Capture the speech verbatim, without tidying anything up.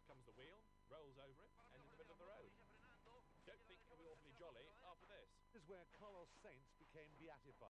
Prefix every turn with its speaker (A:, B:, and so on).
A: comes the wheel, rolls over it, and in the middle of the road. Don't think you'll be awfully jolly after this.
B: This is where Carlos Sainz became beatified.